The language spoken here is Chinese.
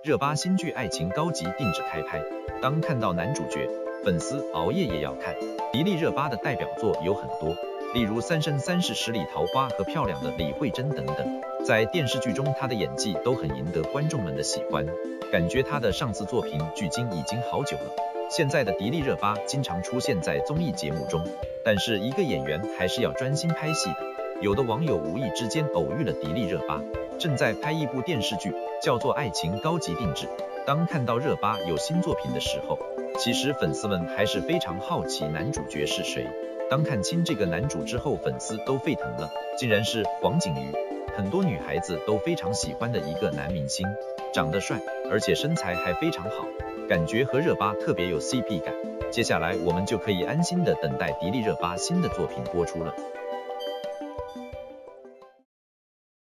热巴新剧《爱情高级定制》开拍，当看到男主角，粉丝熬夜也要看。迪丽热巴的代表作有很多，例如《三生三世十里桃花》和漂亮的李慧珍等等。在电视剧中，她的演技都很赢得观众们的喜欢，感觉她的上次作品距今已经好久了。现在的迪丽热巴经常出现在综艺节目中，但是一个演员还是要专心拍戏的。有的网友无意之间偶遇了迪丽热巴，正在拍一部电视剧，叫做《爱情高级定制》。当看到热巴有新作品的时候，其实粉丝们还是非常好奇男主角是谁。当看清这个男主之后，粉丝都沸腾了，竟然是黄景瑜，很多女孩子都非常喜欢的一个男明星，长得帅，而且身材还非常好，感觉和热巴特别有 CP 感。接下来我们就可以安心的等待迪丽热巴新的作品播出了。